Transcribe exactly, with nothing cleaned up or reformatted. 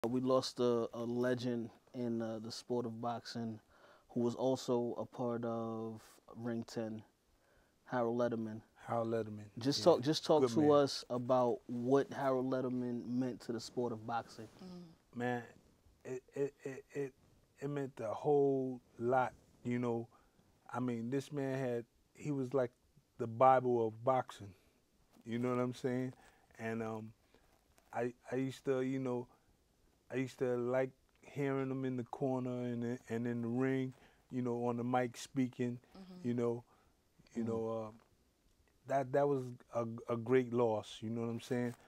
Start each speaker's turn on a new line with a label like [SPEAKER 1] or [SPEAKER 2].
[SPEAKER 1] We lost a, a legend in uh, the sport of boxing who was also a part of Ring ten, Harold Lederman.
[SPEAKER 2] Harold Lederman.
[SPEAKER 1] Just
[SPEAKER 2] Yeah.
[SPEAKER 1] talk just talk
[SPEAKER 2] Good
[SPEAKER 1] to
[SPEAKER 2] man.
[SPEAKER 1] us about what Harold Lederman meant to the sport of boxing.
[SPEAKER 2] Man, it, it, it, it, it meant a whole lot, you know. I mean, this man had, he was like the Bible of boxing, you know what I'm saying? And um, I, I used to, you know, I used to like hearing him in the corner and in- and in the ring, you know, on the mic speaking, you know, you know, uh, that that was a, a great loss, you know what I'm saying?